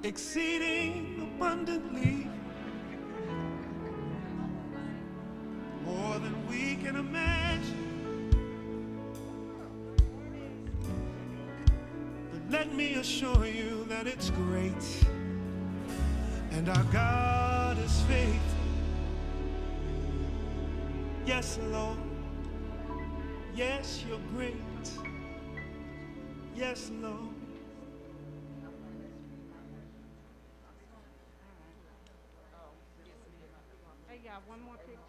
exceeding abundantly, more than we can imagine. But let me assure you that it's great, and our God is faithful. Yes, Lord. Yes, you're great. Yes, Lord. Hey, got one more picture.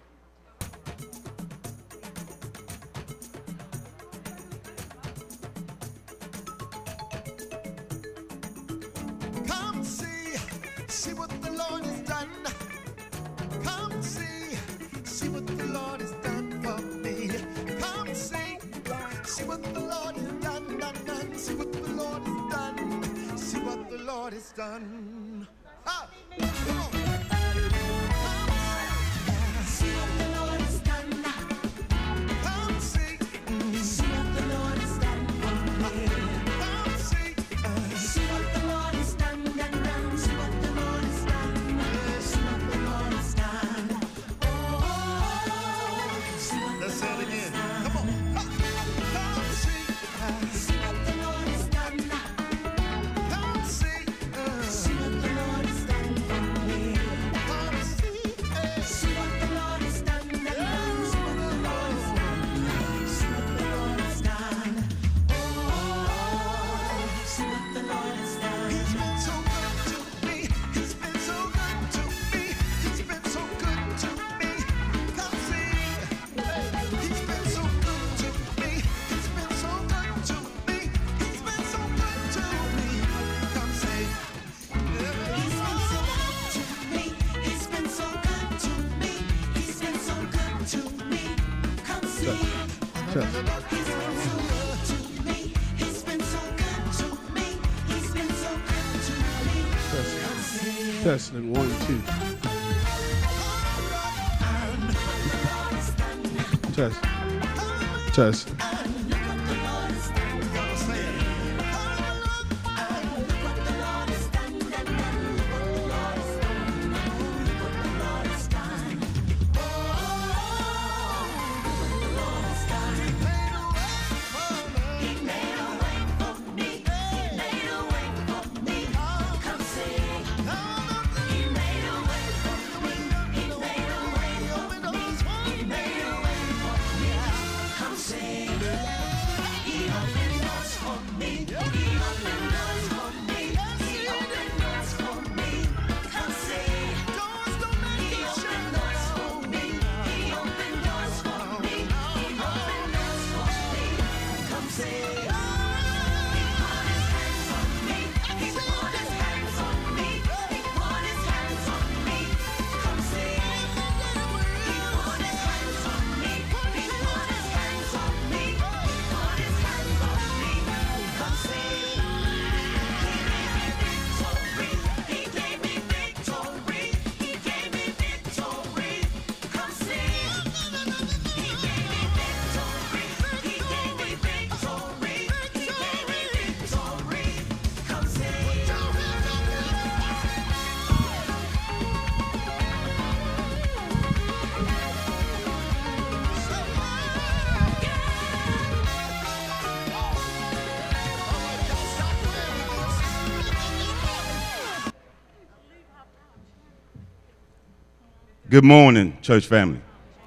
Come see what the Lord has done. Come see what the Lord has done for me. Come see what the Lord has done, done. See what the Lord has done. See what the Lord has done. Ah, come on. See what the Lord has done. Come see what the Lord has done for me. Come see what the Lord has done, done. See what the Lord has done. See what the Lord has done. Oh, see what the Lord has done. Come on. Come see what the Lord has done. Come see what the Lord has done for me. Come see what the Lord has done. See what the Lord has done. See what the Lord has done. Oh, see what the Lord has done. He's been so good to me. He's been so good to me. He's been so good to me. Come see. He's been so good to me. He's been so good to me. He's been so good to me. Come see. He's been so good to me. He's been so good to me. He's been so good to me. Come see. He's been so good to me. He's been so good to me. He's been so good to me. Come see. Testing 1, 2. Test. Test. Good morning, church family.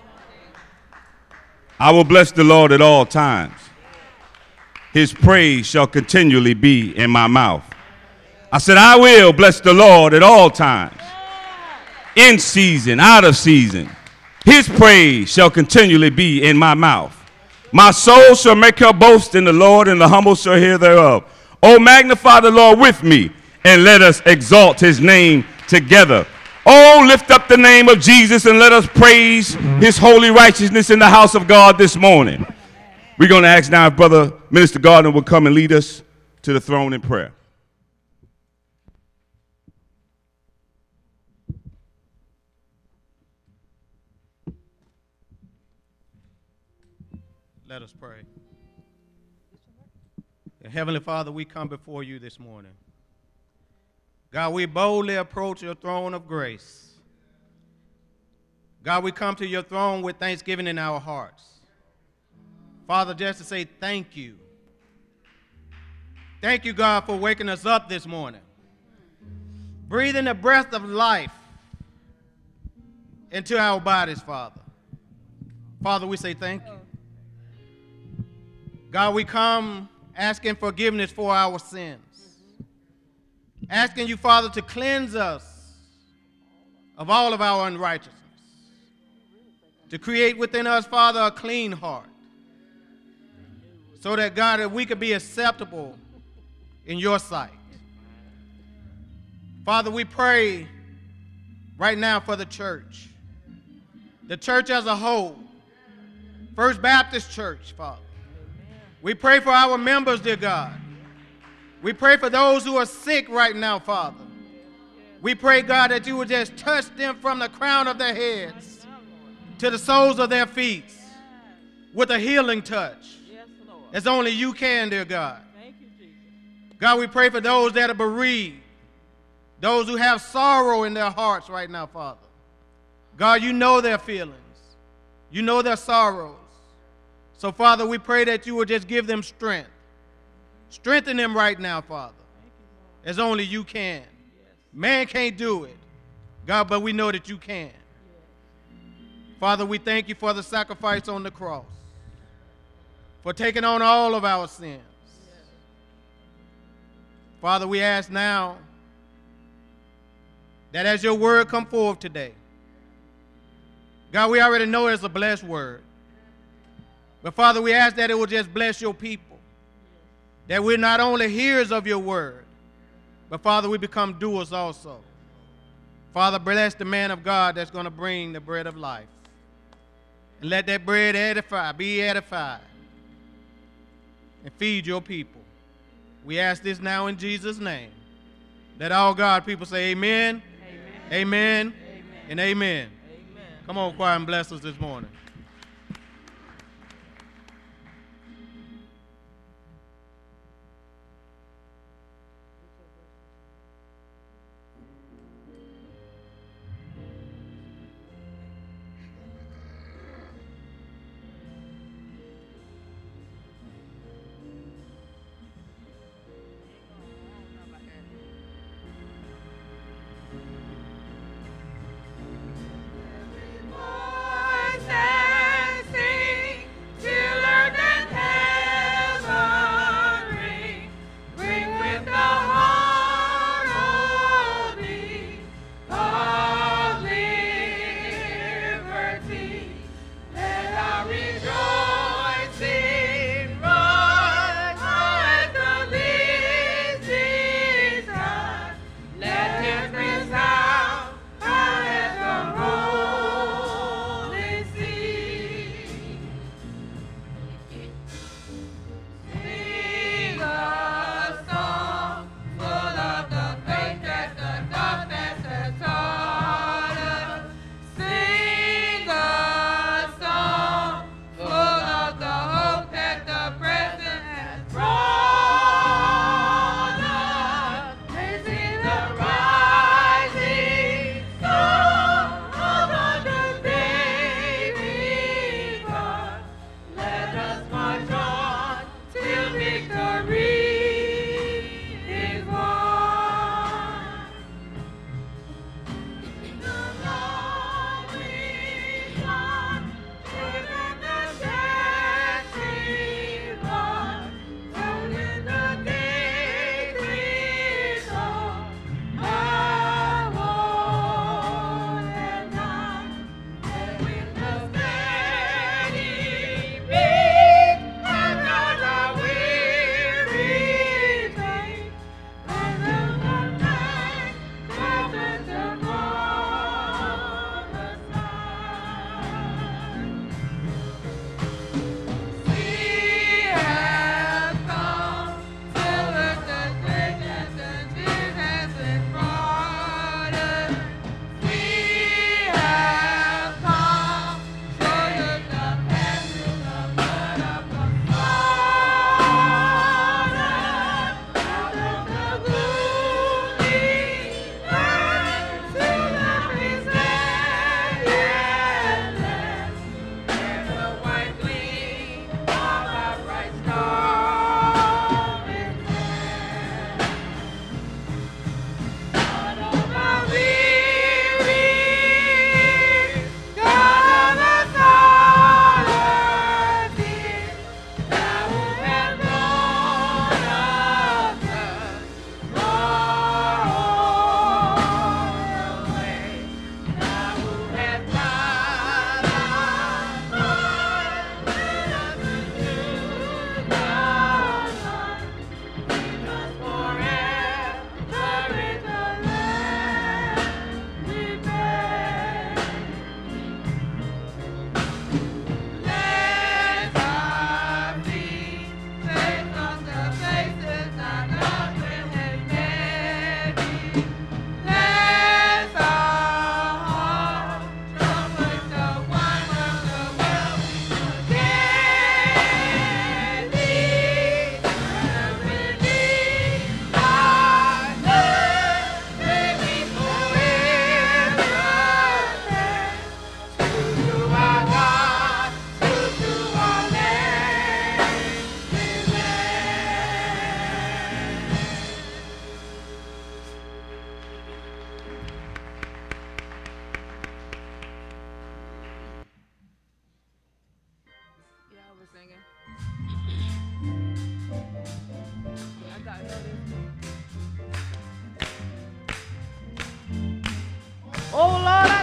I will bless the Lord at all times. His praise shall continually be in my mouth. I said, I will bless the Lord at all times. In season, out of season. His praise shall continually be in my mouth. My soul shall make her boast in the Lord, and the humble shall hear thereof. Oh, magnify the Lord with me, and let us exalt his name together. Oh, lift up the name of Jesus and let us praise his holy righteousness in the house of God this morning. We're going to ask now if Brother Minister Gardner will come and lead us to the throne in prayer. Let us pray. Heavenly Father, we come before you this morning. God, we boldly approach your throne of grace. God, we come to your throne with thanksgiving in our hearts. Father, just to say thank you. Thank you, God, for waking us up this morning. Breathing the breath of life into our bodies, Father. Father, we say thank you. God, we come asking forgiveness for our sins. Asking you, Father, to cleanse us of all of our unrighteousness. To create within us, Father, a clean heart. So that, God, that we could be acceptable in your sight. Father, we pray right now for the church. The church as a whole. First Baptist Church, Father. We pray for our members, dear God. We pray for those who are sick right now, Father. We pray, God, that you would just touch them from the crown of their heads to the soles of their feet with a healing touch. As only you can, dear God. God, we pray for those that are bereaved, those who have sorrow in their hearts right now, Father. God, you know their feelings. You know their sorrows. So, Father, we pray that you will just give them strength. Strengthen them right now, Father, as only you can. Man can't do it, God, but we know that you can. Father, we thank you for the sacrifice on the cross, for taking on all of our sins. Father, we ask now that as your word come forth today, God, we already know it's a blessed word. But Father, we ask that it will just bless your people. That we're not only hearers of your word, but Father, we become doers also. Father, bless the man of God that's going to bring the bread of life. And let that bread edify, be edified, and feed your people. We ask this now in Jesus' name. Let all God people say amen, amen, amen, and amen. Come on, choir, and bless us this morning. Voice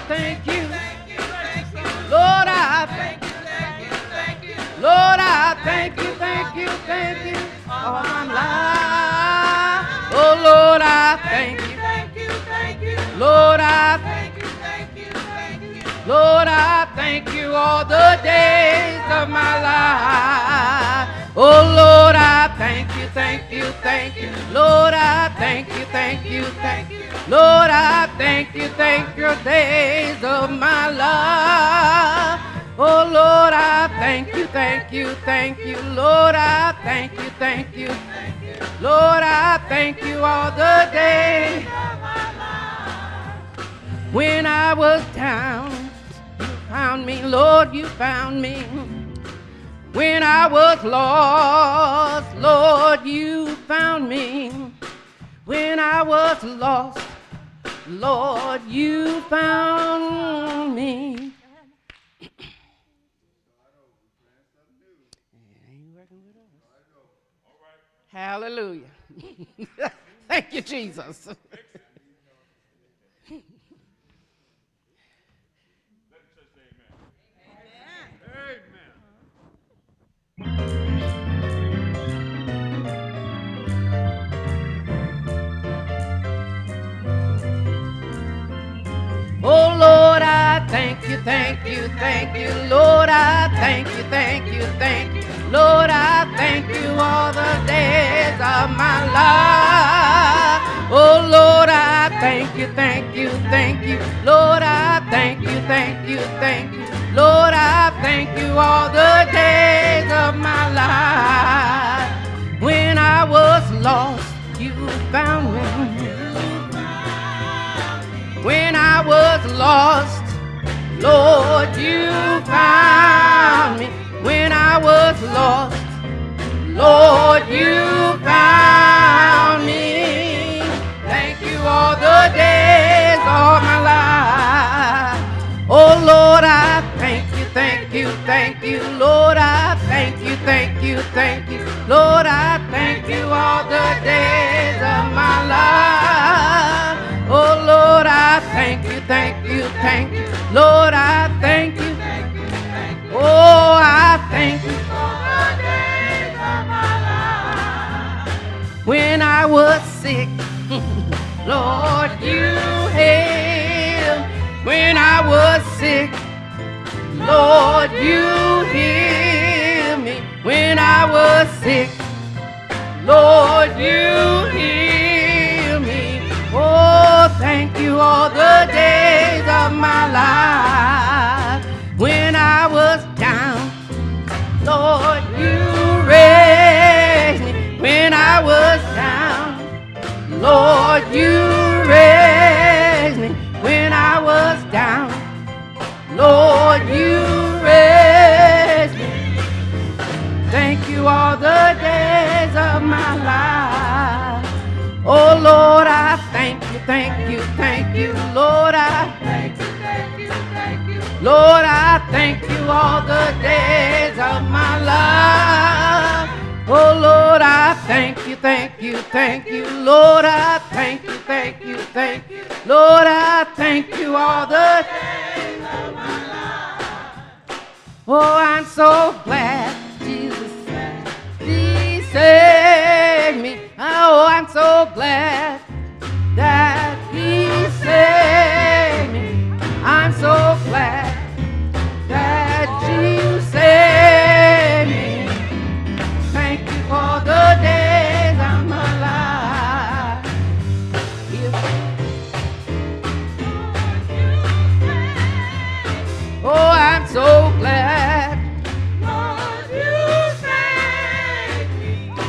thank you. Lord, I thank you. Lord, I thank you, thank you, thank you all my life. Oh, Lord, I thank you. Lord, I thank you. Lord, I thank you all the days of my life. Oh, Lord, I thank you, thank you, thank you. Lord, I thank you, thank you, thank you. Lord, I thank you days of my life. Oh, Lord, I thank you, thank you, thank you. Lord, I thank you, thank you. Lord, I thank you all the days. When I was down, you found me, Lord, you found me. When I was lost, Lord, you found me. When I was lost, Lord, you found me. Hallelujah. Thank you, Jesus. Oh, Lord, I thank you, thank you, thank you. Lord, I thank you, thank you, thank you. Lord, I thank you all the days of my life. Oh, Lord, I thank you, thank you, thank you. Lord, I thank you, thank you, thank you. Lord, I thank you all the days of my life. When I was lost, you found me. When I was lost, Lord, you found me. When I was lost, Lord, you found me. Thank you all the days of my life. Oh, Lord, I thank you, thank you, thank you. Lord, I thank you, thank you, thank you. Lord, I thank you all the days of my life. Oh, Lord, I thank you, thank you, thank you. Lord, I thank you. Oh, I thank you for the days of my life. When I was sick, Lord, you healed. When I was sick, Lord, you healed me. When I was sick, Lord, you healed me. Oh, thank you all the days of my life. When I was down, Lord, you raised me. When I was down, Lord, you raised me. When I was down, Lord, you raised me. Thank you all the days of my life. Oh, Lord, I thank you, thank you, thank you. Lord, I thank you, thank you, thank you. Lord, I thank you all the days of my life. Oh, Lord, I thank you, thank you, thank you. Lord, I thank you, thank you, thank you. Lord, I thank you all the days of my life. Oh, I'm so glad Jesus He saved me. Oh, I'm so glad that He saved me. I'm so glad that you saved me. Thank you for the days of my life. Oh, I'm so glad. Lord, you saved me.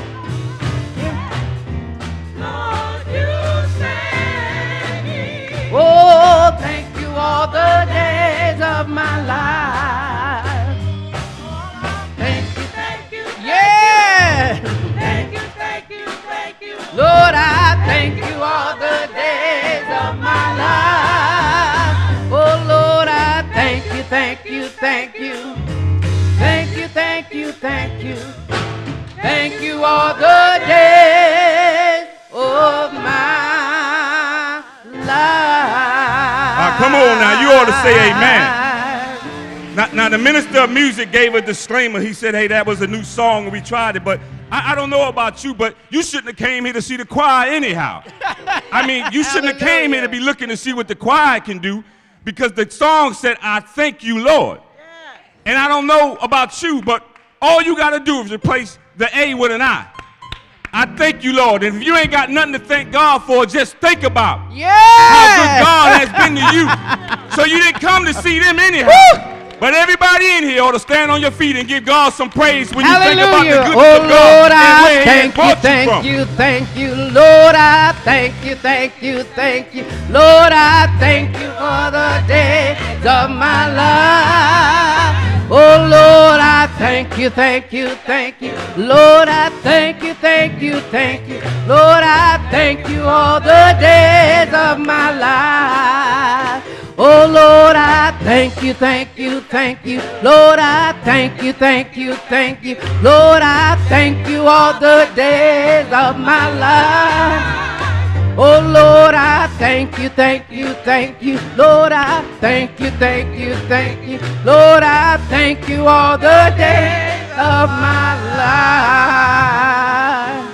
Lord, you saved me. Oh, thank you all the days of my life. Thank you, thank you, yeah. Thank you, thank you, thank you. Lord, I thank you all the days of my life. Oh, Lord, I thank you, thank you, thank you. Thank you, thank you, thank you. Thank you all the days of my life. Come on. on now. You ought to say amen. Now, the minister of music gave a disclaimer. He said, hey, that was a new song and we tried it. But I don't know about you, but you shouldn't have came here to see the choir anyhow. I mean, you shouldn't have came here to be looking to see what the choir can do, because the song said, I thank you, Lord. And I don't know about you, but all you got to do is replace the A with an I. I thank you, Lord. And if you ain't got nothing to thank God for, just think about how good God has been to you. So you didn't come to see them anyhow. Woo! But everybody in here ought to stand on your feet and give God some praise when you think about the goodness of God and where He brought you from. Thank you, Lord, I thank you, thank you, thank you. Lord, I thank you for the days of my life. Oh, Lord, I thank you, thank you, thank you. Lord, I thank you, thank you, thank you. Lord, I thank you all the days of my life. Oh, Lord, I thank you, thank you, thank you. Lord, I thank you, thank you, thank you. Lord, I thank you all the days of my life. Oh, Lord, I thank you, thank you, thank you. Lord, I thank you, thank you, thank you. Lord, I thank you all the days of my life.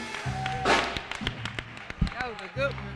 That was a good one.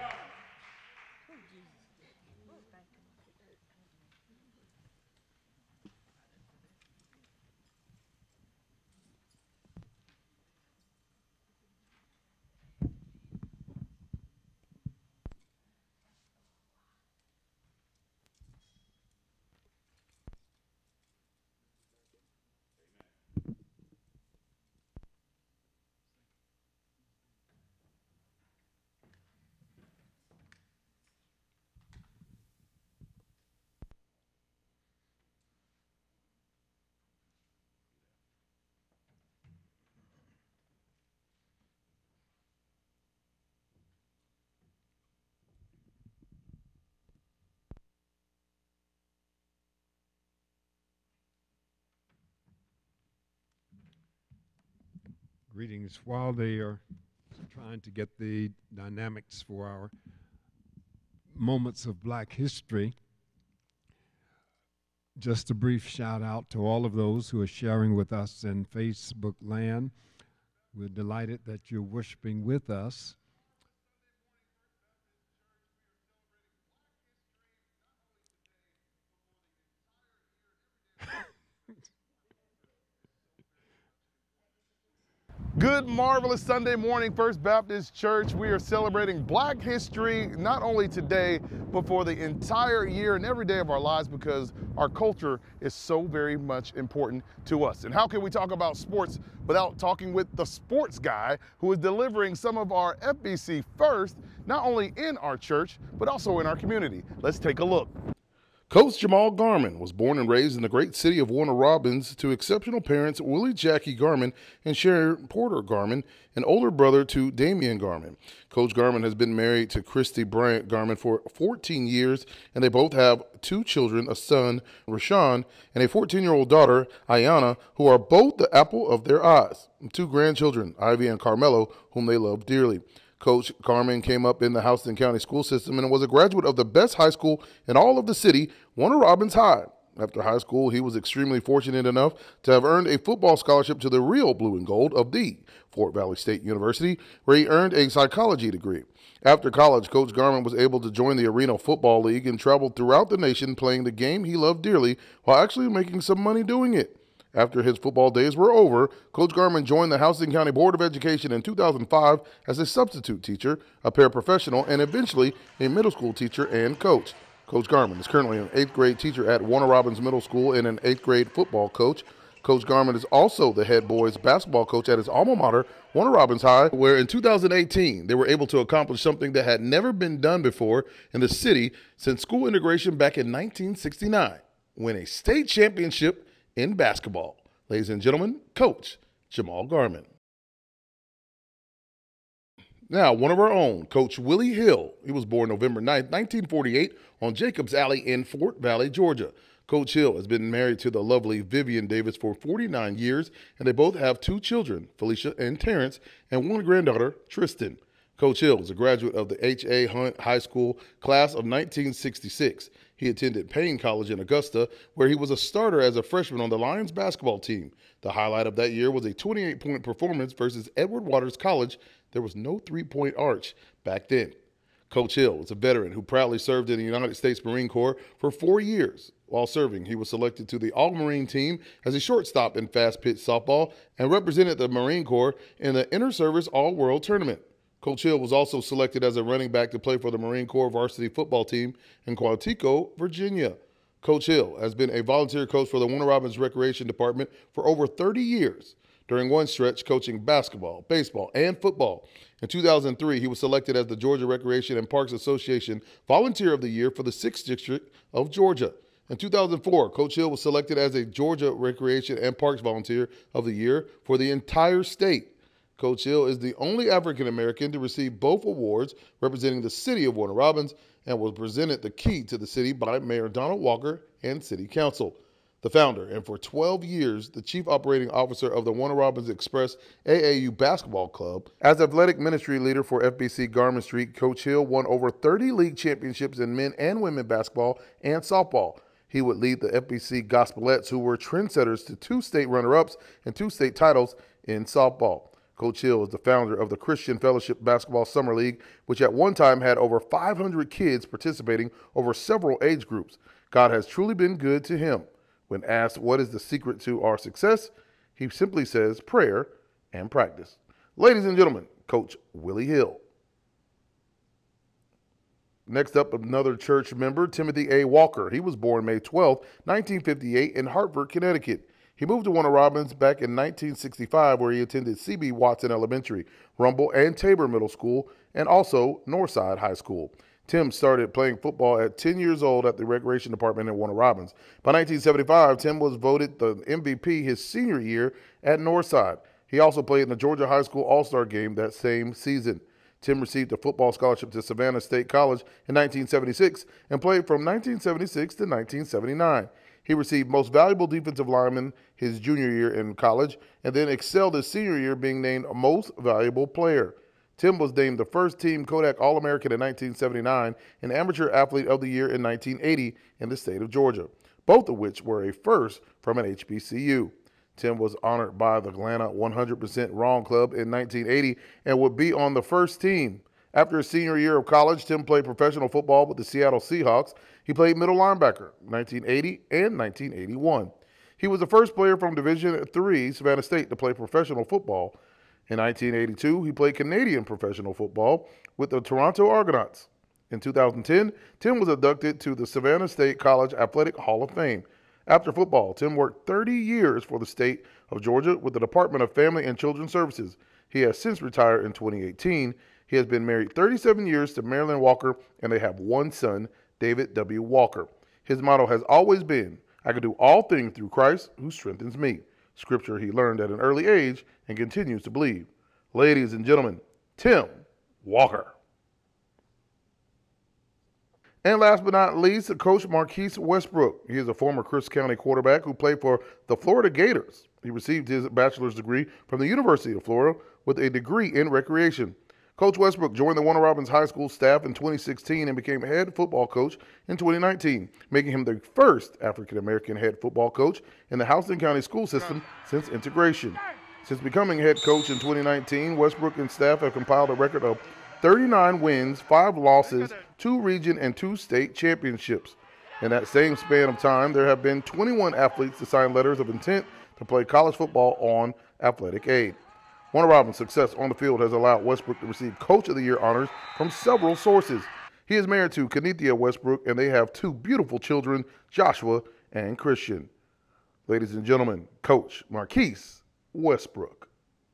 Greetings. While they are trying to get the dynamics for our moments of Black history, just a brief shout out to all of those who are sharing with us in Facebook land. We're delighted that you're worshiping with us. Good, marvelous Sunday morning, First Baptist Church. We are celebrating Black history, not only today, but for the entire year and every day of our lives, because our culture is so very much important to us. And how can we talk about sports without talking with the sports guy who is delivering some of our FBC first, not only in our church, but also in our community? Let's take a look. Coach Jamal Garman was born and raised in the great city of Warner Robins to exceptional parents Willie Jackie Garman and Sharon Porter Garman, an older brother to Damian Garman. Coach Garman has been married to Christy Bryant Garman for 14 years, and they both have two children, a son, Rashawn, and a 14-year-old daughter, Ayana, who are both the apple of their eyes. Two grandchildren, Ivy and Carmelo, whom they love dearly. Coach Garman came up in the Houston County school system and was a graduate of the best high school in all of the city, Warner Robins High. After high school, he was extremely fortunate enough to have earned a football scholarship to the real blue and gold of the Fort Valley State University, where he earned a psychology degree. After college, Coach Garman was able to join the Arena Football League and traveled throughout the nation playing the game he loved dearly while actually making some money doing it. After his football days were over, Coach Garman joined the Houston County Board of Education in 2005 as a substitute teacher, a paraprofessional, and eventually a middle school teacher and coach. Coach Garman is currently an 8th grade teacher at Warner Robins Middle School and an 8th grade football coach. Coach Garman is also the head boys basketball coach at his alma mater, Warner Robins High, where in 2018 they were able to accomplish something that had never been done before in the city since school integration back in 1969, win a state championship in basketball. Ladies and gentlemen, Coach Jamal Garman. Now, one of our own, Coach Willie Hill. He was born November 9th, 1948 on Jacobs Alley in Fort Valley, Georgia. Coach Hill has been married to the lovely Vivian Davis for 49 years, and they both have two children, Felicia and Terrence, and one granddaughter, Tristan. Coach Hill is a graduate of the H.A. Hunt High School class of 1966. He attended Payne College in Augusta, where he was a starter as a freshman on the Lions basketball team. The highlight of that year was a 28-point performance versus Edward Waters College. There was no three-point arch back then. Coach Hill is a veteran who proudly served in the United States Marine Corps for 4 years. While serving, he was selected to the All-Marine team as a shortstop in fast-pitch softball and represented the Marine Corps in the Inter-Service All-World Tournament. Coach Hill was also selected as a running back to play for the Marine Corps varsity football team in Quantico, Virginia. Coach Hill has been a volunteer coach for the Warner Robins Recreation Department for over 30 years. During one stretch, coaching basketball, baseball, and football. In 2003, he was selected as the Georgia Recreation and Parks Association Volunteer of the Year for the 6th District of Georgia. In 2004, Coach Hill was selected as a Georgia Recreation and Parks Volunteer of the Year for the entire state. Coach Hill is the only African American to receive both awards representing the city of Warner Robins and was presented the key to the city by Mayor Donald Walker and City Council. The founder, and for 12 years, the chief operating officer of the Warner Robins Express AAU Basketball Club. As athletic ministry leader for FBC Garment Street, Coach Hill won over 30 league championships in men and women basketball and softball. He would lead the FBC Gospelettes, who were trendsetters to 2 state runner-ups and 2 state titles in softball. Coach Hill is the founder of the Christian Fellowship Basketball Summer League, which at one time had over 500 kids participating over several age groups. God has truly been good to him. When asked what is the secret to our success, he simply says prayer and practice. Ladies and gentlemen, Coach Willie Hill. Next up, another church member, Timothy A. Walker. He was born May 12, 1958 in Hartford, Connecticut. He moved to Warner Robins back in 1965, where he attended C.B. Watson Elementary, Rumble and Tabor Middle School, and also Northside High School. Tim started playing football at 10 years old at the Recreation Department at Warner Robins. By 1975, Tim was voted the MVP his senior year at Northside. He also played in the Georgia High School All-Star Game that same season. Tim received a football scholarship to Savannah State College in 1976 and played from 1976 to 1979. He received Most Valuable Defensive Lineman his junior year in college and then excelled his senior year, being named Most Valuable Player. Tim was named the first team Kodak All-American in 1979 and Amateur Athlete of the Year in 1980 in the state of Georgia, both of which were a first from an HBCU. Tim was honored by the Atlanta 100% Wrong Club in 1980 and would be on the first team. After his senior year of college, Tim played professional football with the Seattle Seahawks. He played middle linebacker 1980 and 1981. He was the first player from Division III Savannah State to play professional football. In 1982, he played Canadian professional football with the Toronto Argonauts. In 2010, Tim was inducted to the Savannah State College Athletic Hall of Fame. After football, Tim worked 30 years for the state of Georgia with the Department of Family and Children's Services. He has since retired in 2018. He has been married 37 years to Marilyn Walker, and they have one son, David W. Walker. His motto has always been, "I can do all things through Christ who strengthens me." Scripture he learned at an early age and continues to believe. Ladies and gentlemen, Tim Walker. And last but not least, Coach Marquise Westbrook. He is a former Christ County quarterback who played for the Florida Gators. He received his bachelor's degree from the University of Florida with a degree in recreation. Coach Westbrook joined the Warner Robins High School staff in 2016 and became head football coach in 2019, making him the first African-American head football coach in the Houston County school system since integration. Since becoming head coach in 2019, Westbrook and staff have compiled a record of 39 wins, 5 losses, 2 region and 2 state championships. In that same span of time, there have been 21 athletes to sign letters of intent to play college football on athletic aid. Warner Robins' success on the field has allowed Westbrook to receive Coach of the Year honors from several sources. He is married to Kenithia Westbrook, and they have 2 beautiful children, Joshua and Christian. Ladies and gentlemen, Coach Marquise Westbrook.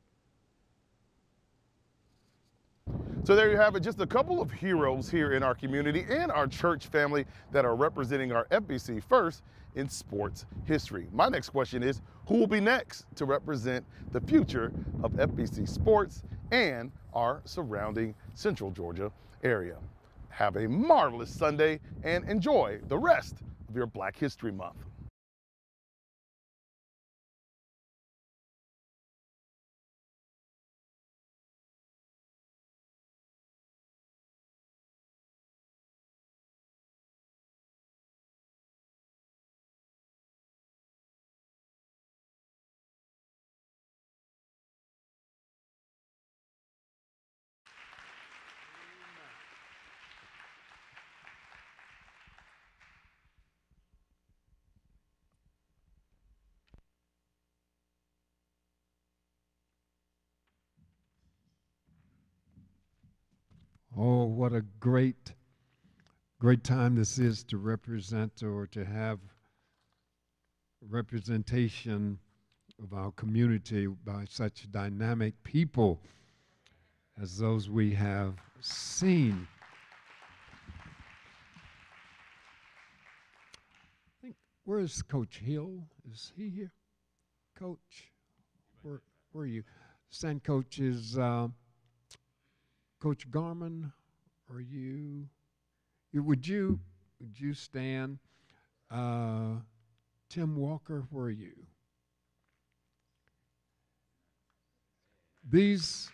So there you have it, just a couple of heroes here in our community and our church family that are representing our FBC first in sports history. My next question is, who will be next to represent the future of FBC sports and our surrounding Central Georgia area? Have a marvelous Sunday and enjoy the rest of your Black History Month. Oh, what a great time this is to represent or to have representation of our community by such dynamic people as those we have seen. I think, where is Coach Hill? Is he here? Coach, where are you? Stand coach is Coach Garman. Are you? Would you stand? Tim Walker, where are you? These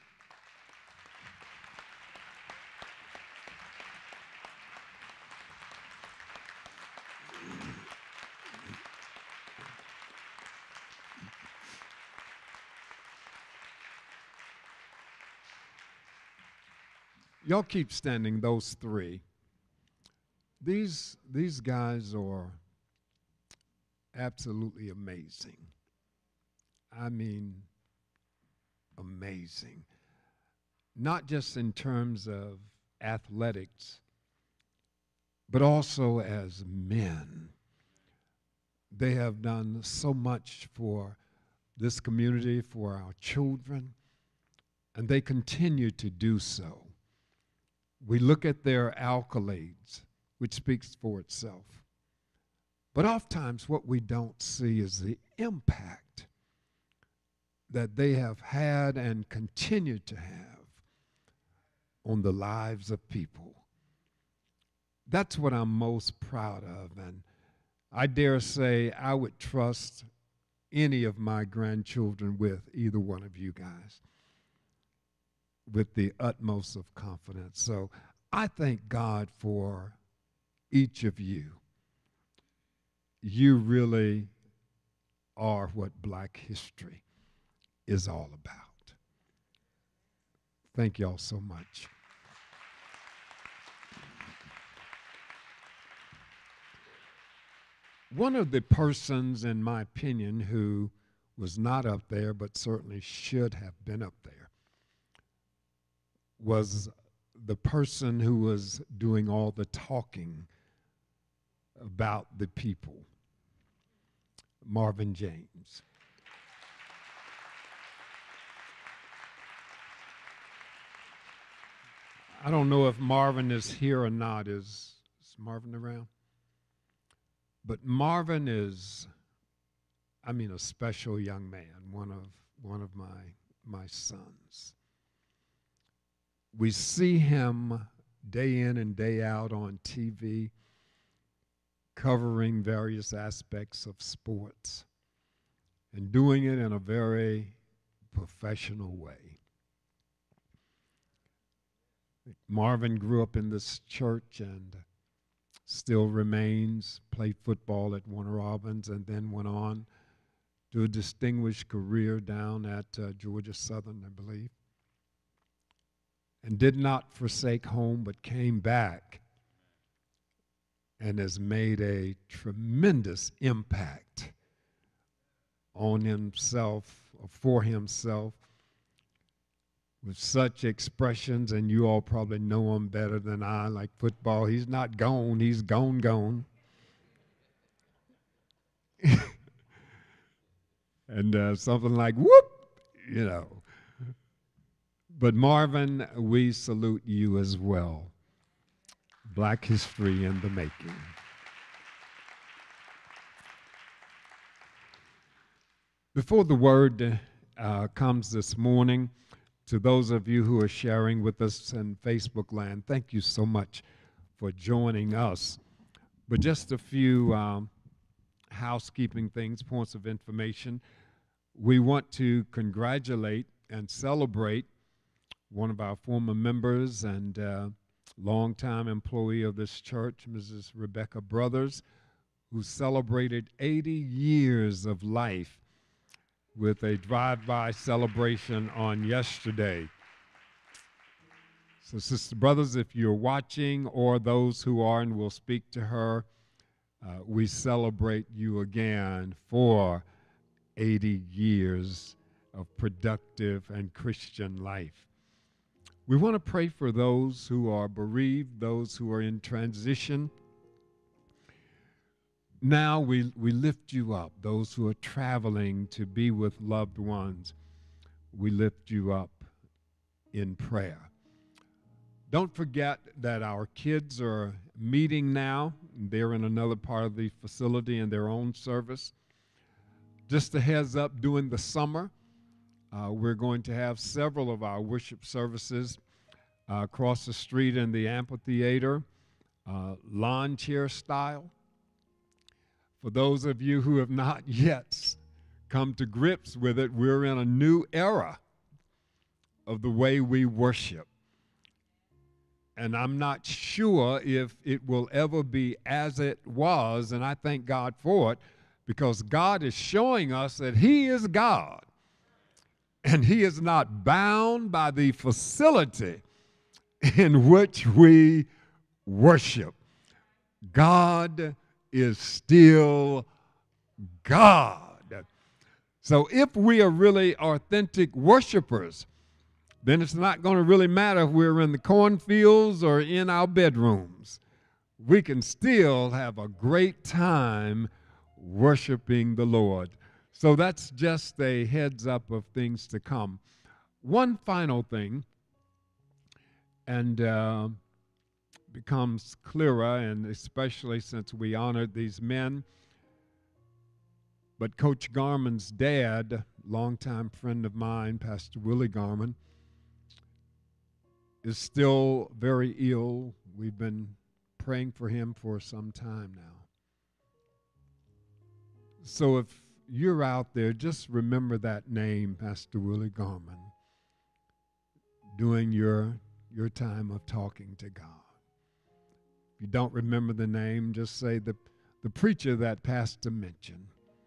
y'all keep standing, those three. These guys are absolutely amazing. I mean, amazing. Not just in terms of athletics, but also as men. They have done so much for this community, for our children, and they continue to do so. We look at their accolades, which speaks for itself. But oftentimes what we don't see is the impact that they have had and continue to have on the lives of people. That's what I'm most proud of, and I dare say I would trust any of my grandchildren with either one of you guys with the utmost of confidence. So I thank God for each of you. You really are what Black history is all about. Thank y'all so much. One of the persons, in my opinion, who was not up there but certainly should have been up there was the person who was doing all the talking about the people, Marvin James. I don't know if Marvin is here or not. Is Marvin around? But Marvin is, I mean, a special young man, one of my sons. We see him day in and day out on TV, covering various aspects of sports and doing it in a very professional way. Marvin grew up in this church and still remains, played football at Warner Robins, and then went on to a distinguished career down at Georgia Southern, I believe, and did not forsake home but came back and has made a tremendous impact on himself, or for himself, with such expressions, and you all probably know him better than I, like football. He's not gone, he's gone. And something like, whoop, you know. But Marvin, we salute you as well. Black history in the making. Before the word comes this morning, to those of you who are sharing with us in Facebook land, thank you so much for joining us. But just a few housekeeping things, points of information. We want to congratulate and celebrate one of our former members and longtime employee of this church, Mrs. Rebecca Brothers, who celebrated 80 years of life with a drive-by celebration on yesterday. So, Sister Brothers, if you're watching, or those who are and will speak to her, we celebrate you again for 80 years of productive and Christian life. We want to pray for those who are bereaved, those who are in transition. Now we lift you up, those who are traveling to be with loved ones. We lift you up in prayer. Don't forget that our kids are meeting now. They're in another part of the facility in their own service. Just a heads up, during the summer, we're going to have several of our worship services across the street in the amphitheater, lawn chair style. For those of you who have not yet come to grips with it, we're in a new era of the way we worship. And I'm not sure if it will ever be as it was, and I thank God for it, because God is showing us that He is God, and He is not bound by the facility in which we worship. God is still God. So if we are really authentic worshipers, then it's not going to really matter if we're in the cornfields or in our bedrooms. We can still have a great time worshiping the Lord. So that's just a heads up of things to come. One final thing, and becomes clearer, and especially since we honored these men, but Coach Garman's dad, longtime friend of mine, Pastor Willie Garman, is still very ill. We've been praying for him for some time now. So if you're out there, just remember that name, Pastor Willie Garman, during your time of talking to God. If you don't remember the name, just say the preacher that pastor mentioned.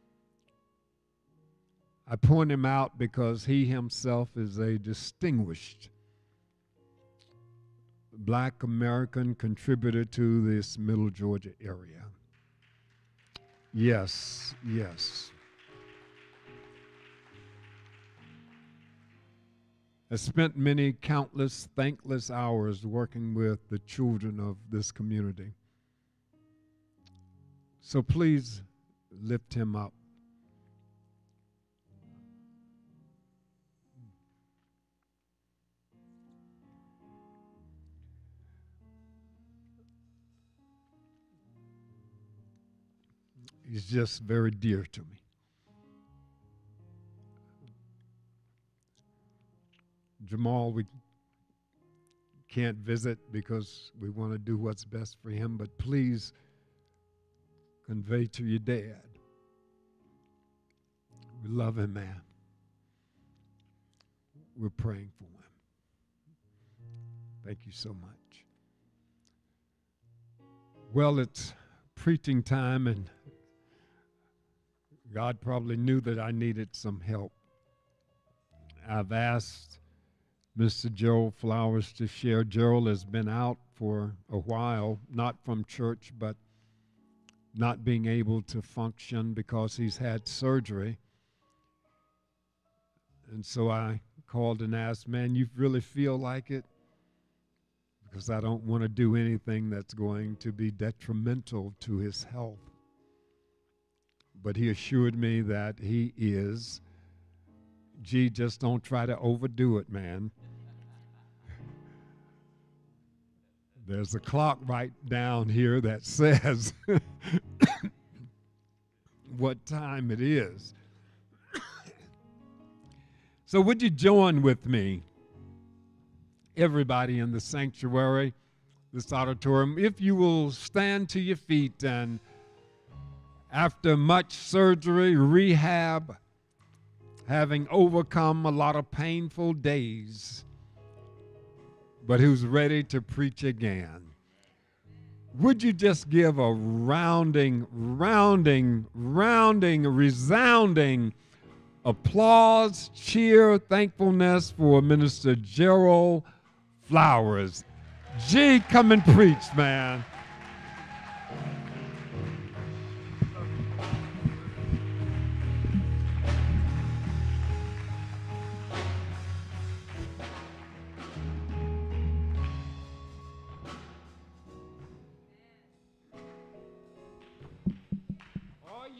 I point him out because he himself is a distinguished Black American contributor to this Middle Georgia area. Yes, yes. I spent many countless, thankless hours working with the children of this community. So please lift him up. He's just very dear to me. Jamal, we can't visit because we want to do what's best for him, but please convey to your dad. We love him, man. We're praying for him. Thank you so much. Well, it's preaching time, and God probably knew that I needed some help. I've asked Mr. Gerald Flowers to share. Gerald has been out for a while, not from church, but not being able to function because he's had surgery. And so I called and asked, man, you really feel like it? Because I don't want to do anything that's going to be detrimental to his health. But he assured me that he is. Gee, just don't try to overdo it, man. There's a clock right down here that says what time it is. So would you join with me, everybody in the sanctuary, this auditorium, if you will stand to your feet, and after much surgery, rehab, having overcome a lot of painful days, but who's ready to preach again. Would you just give a resounding applause, cheer, thankfulness for Minister Gerald Flowers. Gee, come and preach, man.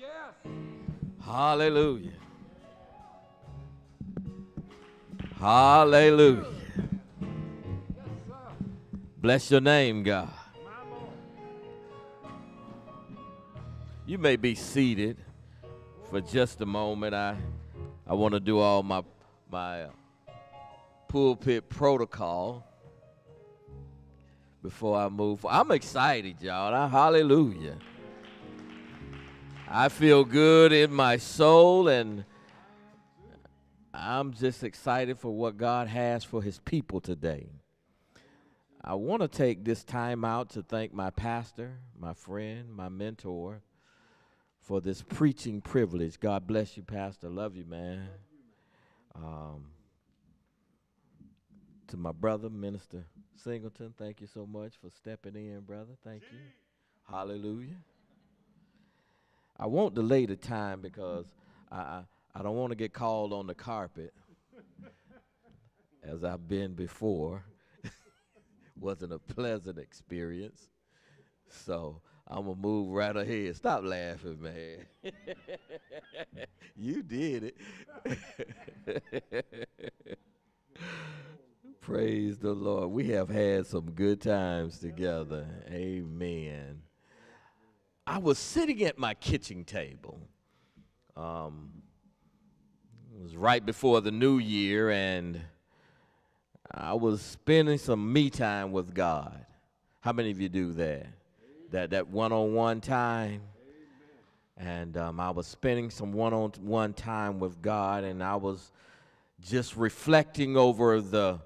Hallelujah. Hallelujah. Bless your name, God. You may be seated for just a moment. I want to do all my pulpit protocol before I move. I'm excited, y'all. Hallelujah. I feel good in my soul, and I'm just excited for what God has for his people today. I want to take this time out to thank my pastor, my friend, my mentor, for this preaching privilege. God bless you, Pastor. Love you, man. To my brother, Minister Singleton, thank you so much for stepping in, brother. Thank you. Hallelujah. I won't delay the time because I don't want to get called on the carpet as I've been before. Wasn't a pleasant experience. So I'm going to move right ahead. Stop laughing, man. You did it. Praise the Lord. We have had some good times together. Amen. I was sitting at my kitchen table. It was right before the new year, and I was spending some me time with God. How many of you do that? That one-on-one time? And I was spending some one-on-one time with God, and I was just reflecting over the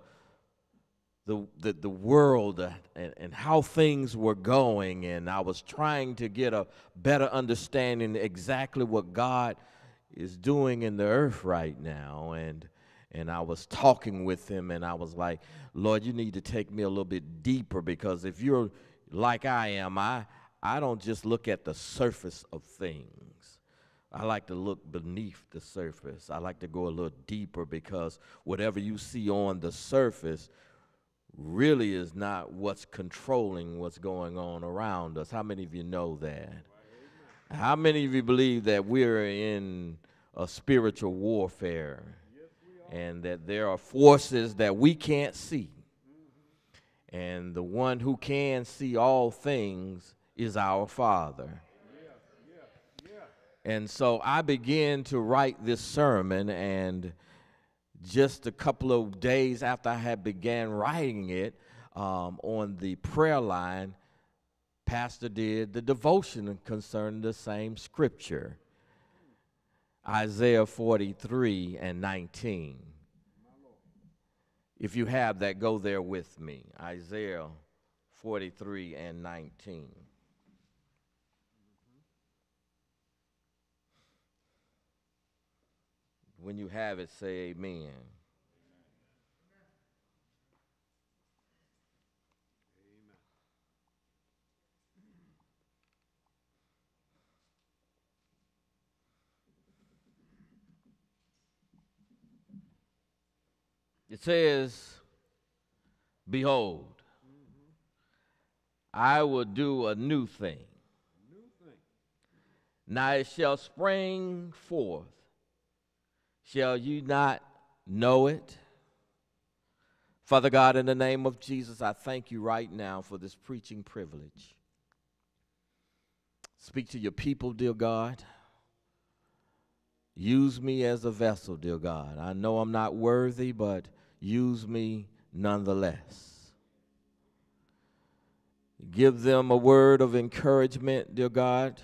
world and how things were going, and I was trying to get a better understanding exactly what God is doing in the earth right now, and I was talking with him, and I was like, Lord, you need to take me a little bit deeper, because if you're like I am, I don't just look at the surface of things. I like to look beneath the surface. I like to go a little deeper, because whatever you see on the surface really is not what's controlling what's going on around us. How many of you know that? How many of you believe that we're in a spiritual warfare and that there are forces that we can't see? And the one who can see all things is our Father. And so I began to write this sermon, and just a couple of days after I had began writing it, on the prayer line, Pastor did the devotion concerning the same scripture, Isaiah 43:19. If you have that, go there with me. Isaiah 43:19. When you have it, say amen. It says, behold, I will do a new thing. Now it shall spring forth. Shall you not know it? Father God, in the name of Jesus, I thank you right now for this preaching privilege. Speak to your people, dear God. Use me as a vessel, dear God. I know I'm not worthy, but use me nonetheless. Give them a word of encouragement, dear God,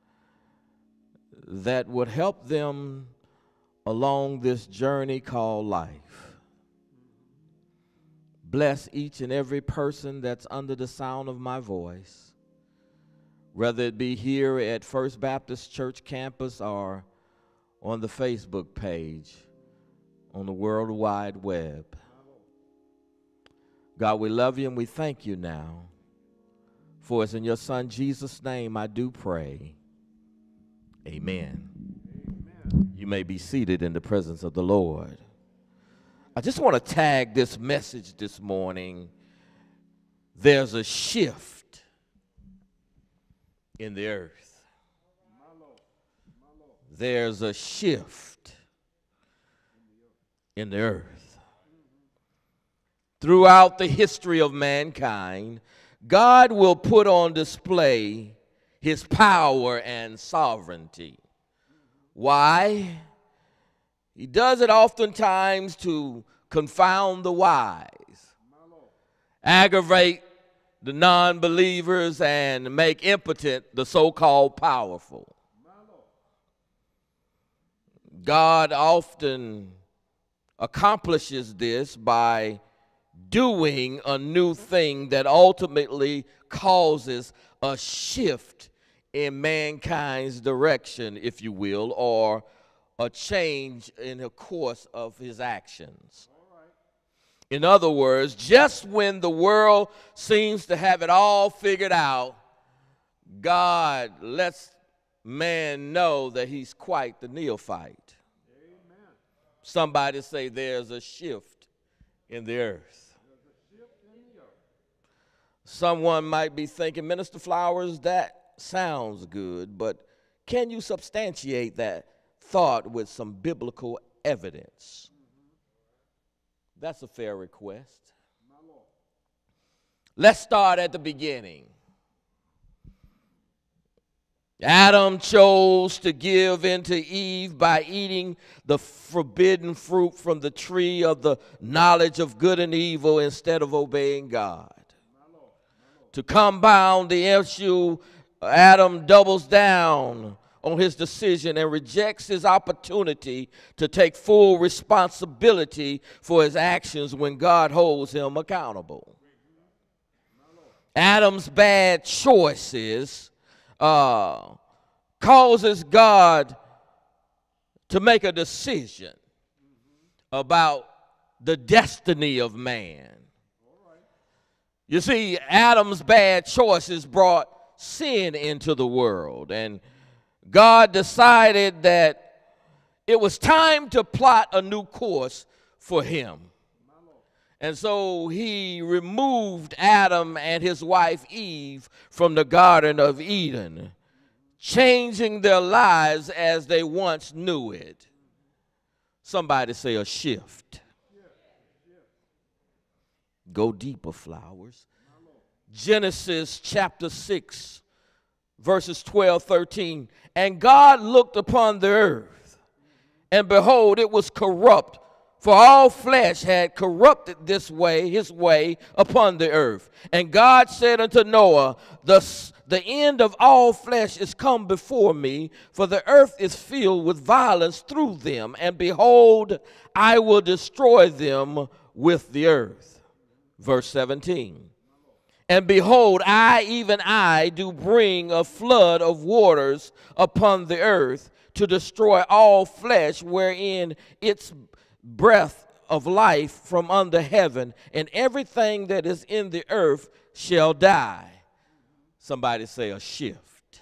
that would help them along this journey called life. Bless each and every person that's under the sound of my voice, whether it be here at First Baptist Church campus or on the Facebook page, on the World Wide Web. God, we love you and we thank you now. For it's in your Son Jesus' name I do pray. Amen. You may be seated in the presence of the Lord. I just want to tag this message this morning. There's a shift in the earth. there's a shift in the earth. Throughout the history of mankind, God will put on display his power and sovereignty. Why? He does it oftentimes to confound the wise, aggravate the non-believers, and make impotent the so-called powerful. God often accomplishes this by doing a new thing that ultimately causes a shift in mankind's direction, if you will, or a change in the course of his actions. In other words, just when the world seems to have it all figured out, God lets man know that he's quite the neophyte. Amen. Somebody say there's a shift in the earth. Someone might be thinking, Minister Flowers, that sounds good, but can you substantiate that thought with some biblical evidence? That's a fair request. Let's start at the beginning. Adam chose to give in to Eve by eating the forbidden fruit from the tree of the knowledge of good and evil instead of obeying God. To compound the issue, Adam doubles down on his decision and rejects his opportunity to take full responsibility for his actions when God holds him accountable. Adam's bad choices causes God to make a decision about the destiny of man. You see, Adam's bad choices brought sin into the world, and God decided that it was time to plot a new course for him. And so he removed Adam and his wife Eve from the Garden of Eden, changing their lives as they once knew it. Somebody say a shift. Go deeper, Flowers. Genesis chapter 6, verses 12, 13. And God looked upon the earth, and behold, it was corrupt, for all flesh had corrupted his way upon the earth. And God said unto Noah, the end of all flesh is come before me, for the earth is filled with violence through them. And behold, I will destroy them with the earth. Verse 17. And behold, I, even I, do bring a flood of waters upon the earth to destroy all flesh, wherein its breath of life from under heaven, and everything that is in the earth shall die. Somebody say a shift.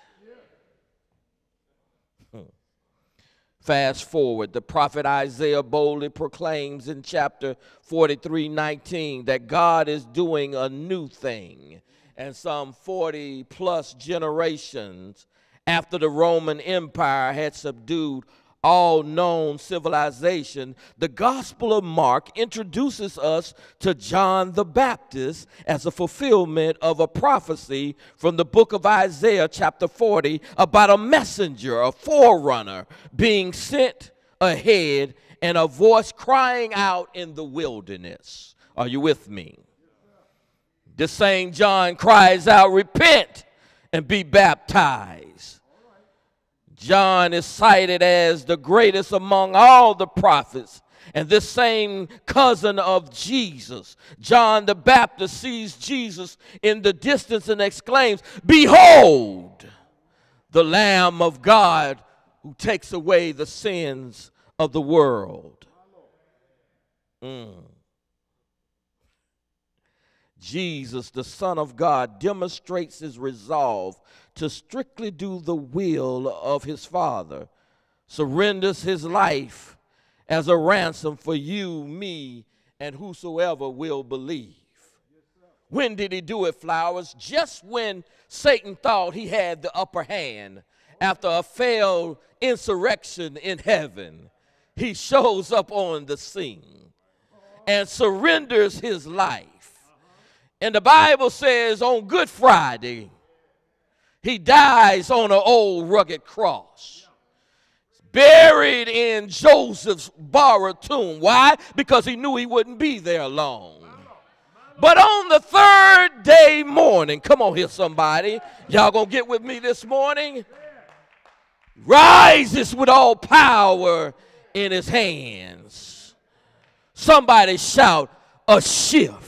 Fast forward, the prophet Isaiah boldly proclaims in chapter 43:19 that God is doing a new thing. And some 40 plus generations after the Roman Empire had subdued all known civilization, the Gospel of Mark introduces us to John the Baptist as a fulfillment of a prophecy from the book of Isaiah chapter 40 about a messenger, a forerunner, being sent ahead and a voice crying out in the wilderness. Are you with me? The same John cries out, repent and be baptized. John is cited as the greatest among all the prophets, and this same cousin of Jesus, John the Baptist, sees Jesus in the distance and exclaims, behold, the Lamb of God who takes away the sins of the world. Jesus, the Son of God, demonstrates his resolve to strictly do the will of his Father, surrenders his life as a ransom for you, me, and whosoever will believe. When did he do it, Flowers? Just when Satan thought he had the upper hand after a failed insurrection in heaven, he shows up on the scene and surrenders his life. And the Bible says on Good Friday, he dies on an old rugged cross, buried in Joseph's borrowed tomb. Why? Because he knew he wouldn't be there long. But on the third day morning, come on here somebody, y'all gonna get with me this morning? Rises with all power in his hands. Somebody shout, a shift.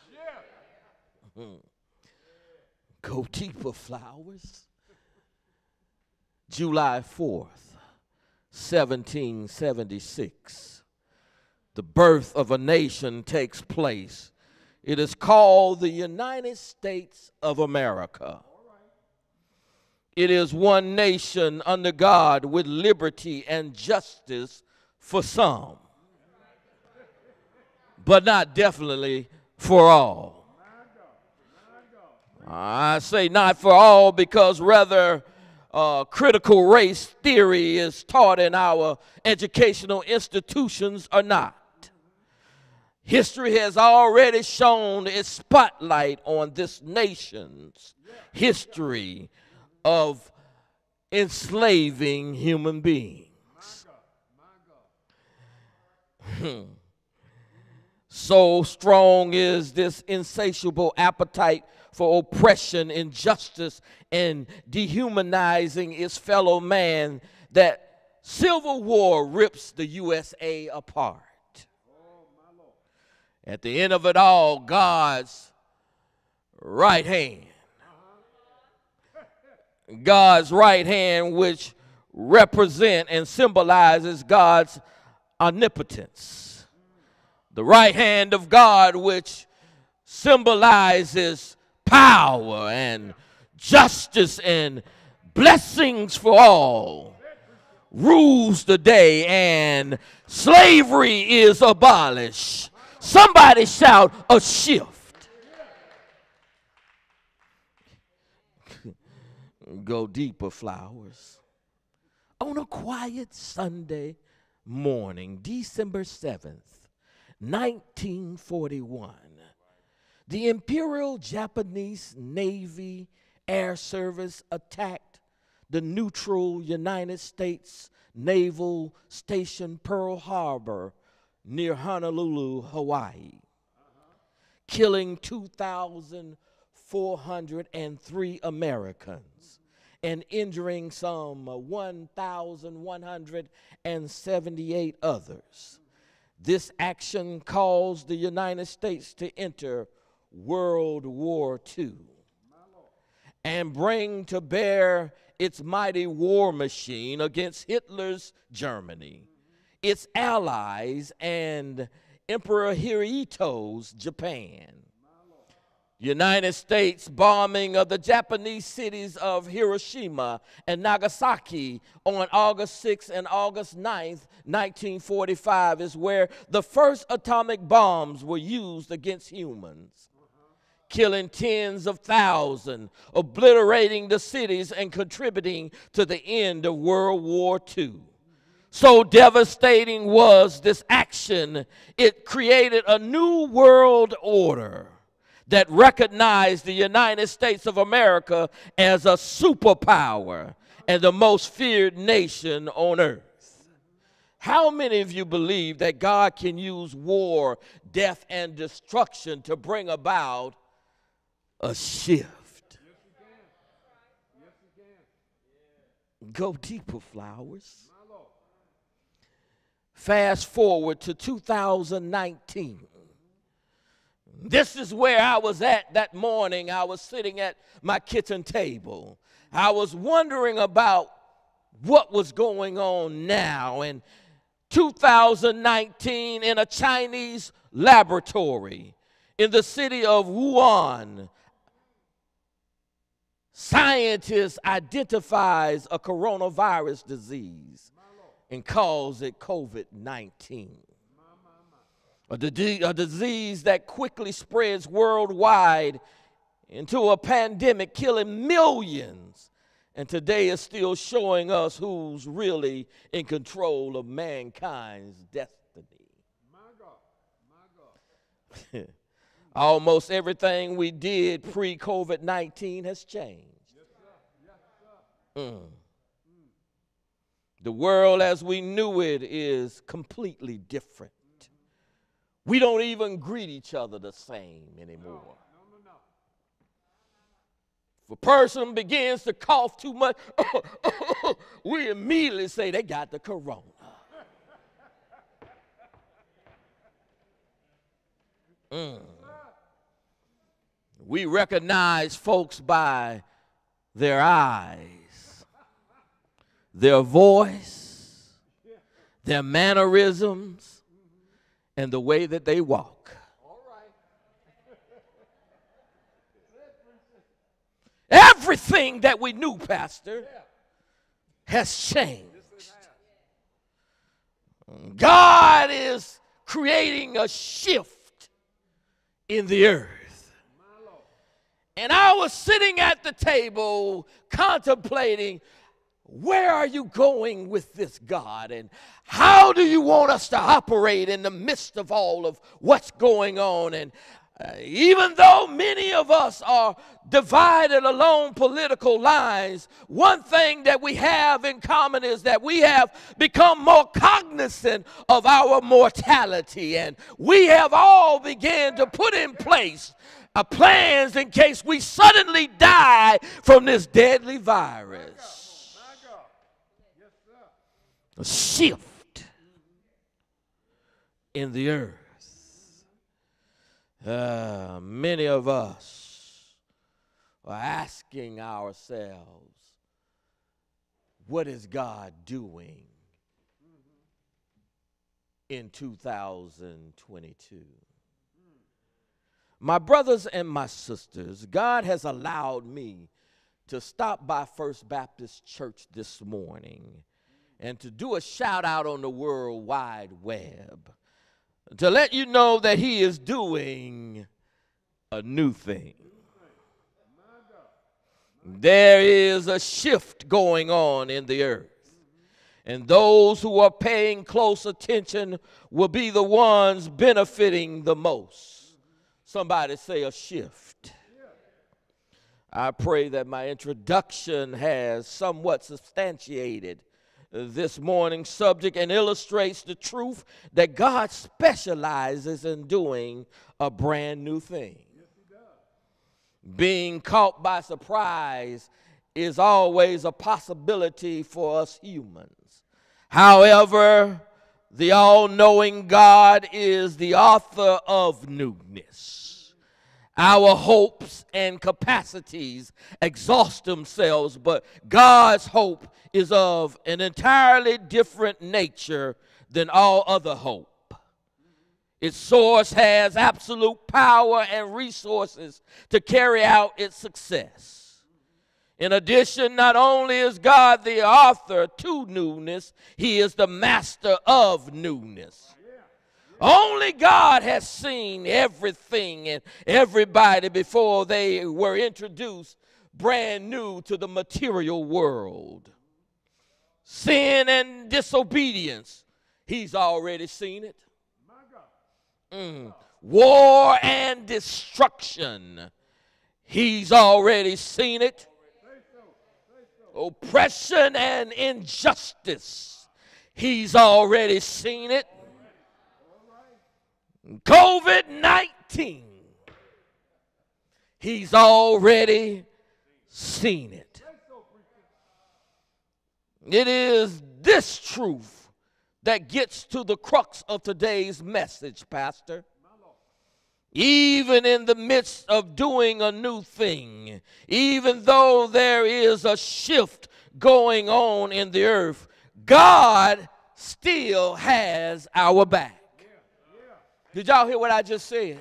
Go deeper, flowers. July 4th, 1776. The birth of a nation takes place. It is called the United States of America. It is one nation under God with liberty and justice for some, but not definitely for all. I say not for all because rather critical race theory is taught in our educational institutions or not. History has already shone its spotlight on this nation's history of enslaving human beings. So strong is this insatiable appetite for oppression, injustice, and dehumanizing its fellow man that civil war rips the USA apart. At the end of it all, God's right hand, which represent and symbolizes God's omnipotence. The right hand of God, which symbolizes power and justice and blessings for all, rules the day, and slavery is abolished. Somebody shout, a shift. Go deeper, flowers. On a quiet Sunday morning, December 7th, 1941, the Imperial Japanese Navy Air Service attacked the neutral United States Naval Station Pearl Harbor near Honolulu, Hawaii, killing 2,403 Americans and injuring some 1,178 others. This action caused the United States to enter World War II and bring to bear its mighty war machine against Hitler's Germany, its allies, and Emperor Hirohito's Japan. United States bombing of the Japanese cities of Hiroshima and Nagasaki on August 6 and August 9th, 1945 is where the first atomic bombs were used against humans, killing tens of thousands, obliterating the cities and contributing to the end of World War II. So devastating was this action, it created a new world order that recognized the United States of America as a superpower and the most feared nation on earth. How many of you believe that God can use war, death, and destruction to bring about a shift? Go deeper, flowers. Fast forward to 2019. This is where I was at that morning. I was sitting at my kitchen table. I was wondering about what was going on now. In 2019, in a Chinese laboratory in the city of Wuhan, scientists identifies a coronavirus disease and calls it COVID-19. A disease that quickly spreads worldwide into a pandemic, killing millions And today is still showing us who's really in control of mankind's destiny. My God. My God. Almost everything we did pre-COVID-19 has changed. Yes, sir. Yes, sir. The world as we knew it is completely different. We don't even greet each other the same anymore. If a person begins to cough too much, we immediately say they got the corona. We recognize folks by their eyes, their voice, their mannerisms, and the way that they walk. Everything that we knew, Pastor, has changed. God is creating a shift in the earth. And I was sitting at the table contemplating, where are you going with this, God? And how do you want us to operate in the midst of all of what's going on? And even though many of us are divided along political lines, one thing that we have in common is that we have become more cognizant of our mortality, and we have all began to put in place plans in case we suddenly die from this deadly virus. A shift in the earth. Many of us are asking ourselves, what is God doing in 2022? My brothers and my sisters, God has allowed me to stop by First Baptist Church this morning and to do a shout out on the World Wide Web, to let you know that he is doing a new thing. There is a shift going on in the earth. And those who are paying close attention will be the ones benefiting the most. Somebody say a shift. I pray that my introduction has somewhat substantiated this morning's subject and illustrates the truth that God specializes in doing a brand new thing. Yes, he does. Being caught by surprise is always a possibility for us humans. However, the all-knowing God is the author of newness. Our hopes and capacities exhaust themselves, but God's hope is of an entirely different nature than all other hope. Its source has absolute power and resources to carry out its success. In addition, not only is God the author to newness, he is the master of newness. Only God has seen everything and everybody before they were introduced brand new to the material world. Sin and disobedience, he's already seen it. War and destruction, he's already seen it. Oppression and injustice, he's already seen it. COVID-19, he's already seen it. It is this truth that gets to the crux of today's message, Pastor. Even in the midst of doing a new thing, even though there is a shift going on in the earth, God still has our back. Did y'all hear what I just said?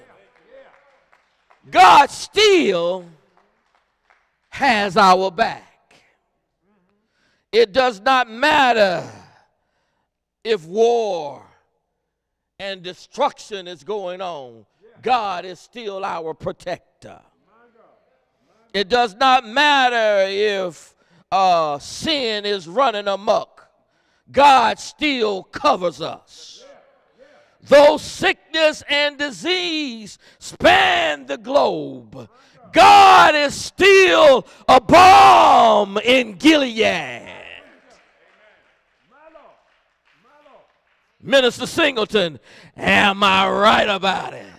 God still has our back. It does not matter if war and destruction is going on. God is still our protector. It does not matter if sin is running amok, God still covers us. Though sickness and disease span the globe, God is still a balm in Gilead. Minister Singleton, am I right about it?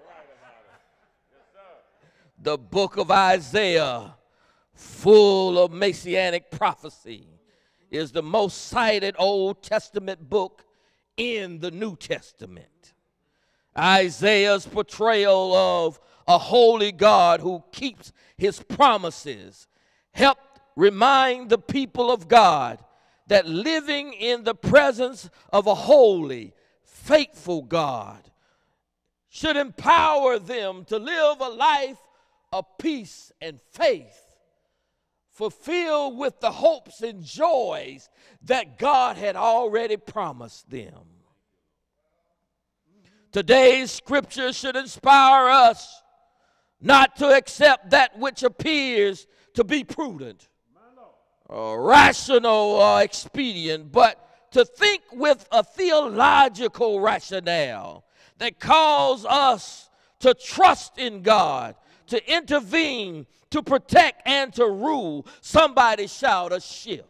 The book of Isaiah, full of messianic prophecy, is the most cited Old Testament book in the New Testament. Isaiah's portrayal of a holy God who keeps his promises helped remind the people of God that living in the presence of a holy, faithful God should empower them to live a life of peace and faith, fulfilled with the hopes and joys that God had already promised them. Today's scripture should inspire us not to accept that which appears to be prudent, or rational or expedient, but to think with a theological rationale that calls us to trust in God, to intervene, to protect, and to rule. Somebody shout a shift.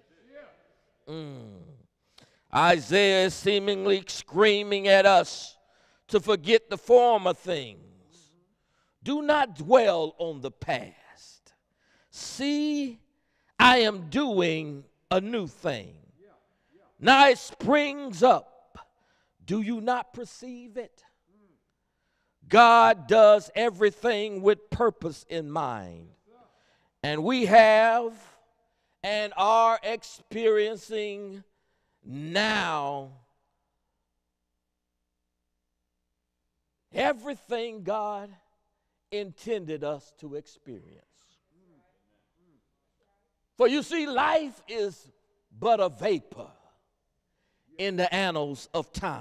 Isaiah is seemingly screaming at us to forget the former things. Do not dwell on the past. See, I am doing a new thing. Now it springs up. Do you not perceive it? God does everything with purpose in mind. And we have and are experiencing now everything God intended us to experience. For you see, life is but a vapor in the annals of time.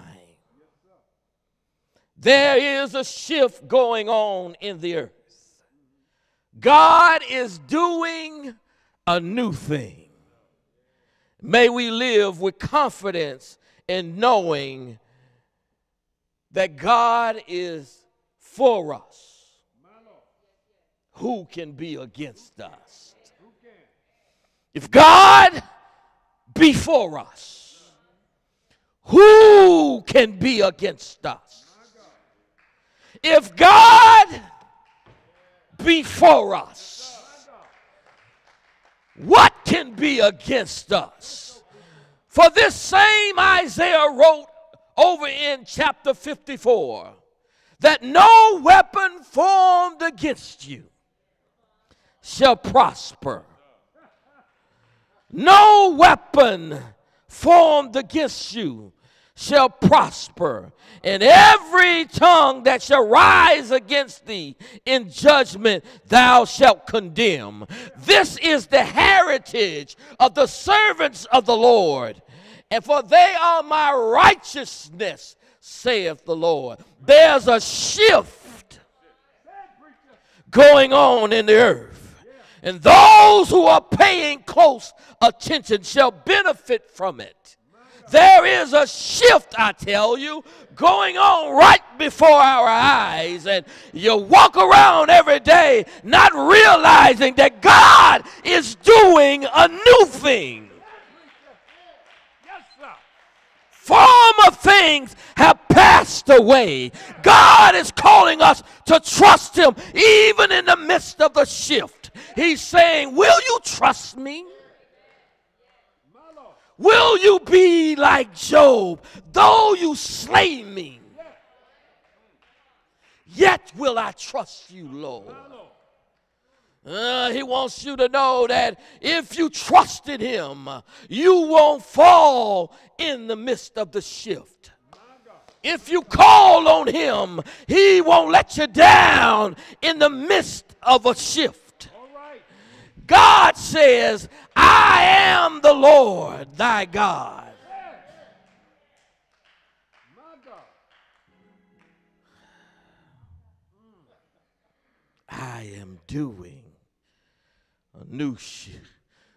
There is a shift going on in the earth. God is doing a new thing. May we live with confidence in knowing that God is for us. Who can be against us? If God be for us, who can be against us? If God be for us, what can be against us? For this same Isaiah wrote over in chapter 54 that no weapon formed against you shall prosper. No weapon formed against you shall prosper, and every tongue that shall rise against thee in judgment thou shalt condemn. This is the heritage of the servants of the Lord, and for they are my righteousness, saith the Lord. There's a shift going on in the earth, and those who are paying close attention shall benefit from it. There is a shift, I tell you, going on right before our eyes, and you walk around every day not realizing that God is doing a new thing. Former things have passed away. God is calling us to trust Him even in the midst of the shift. He's saying, will you trust me? Will you be like Job? Though you slay me, yet will I trust you, Lord. He wants you to know that if you trust in Him, you won't fall in the midst of the shift. If you call on Him, He won't let you down in the midst of a shift. God says, I am the Lord thy God. I am doing a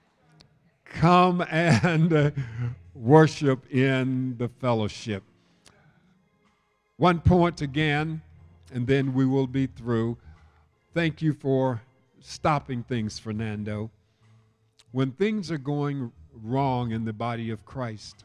come and worship in the fellowship. One point again, and then we will be through. Thank you for stopping things, Fernando. When things are going wrong in the body of Christ,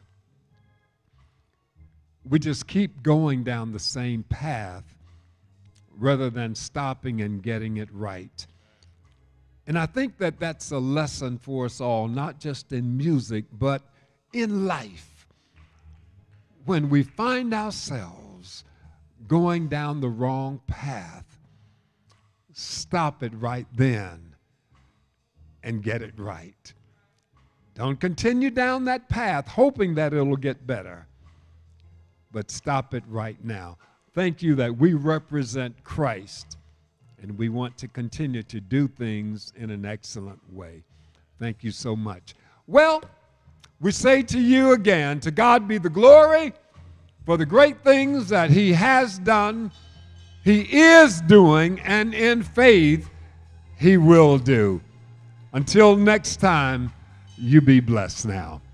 we just keep going down the same path rather than stopping and getting it right. And I think that that's a lesson for us all, not just in music, but in life. When we find ourselves going down the wrong path, stop it right then and get it right. Don't continue down that path hoping that it'll get better, but stop it right now. Thank you that we represent Christ, and we want to continue to do things in an excellent way. Thank you so much. Well, we say to you again, to God be the glory for the great things that he has done, he is doing, and in faith he will do. Until next time, you be blessed now.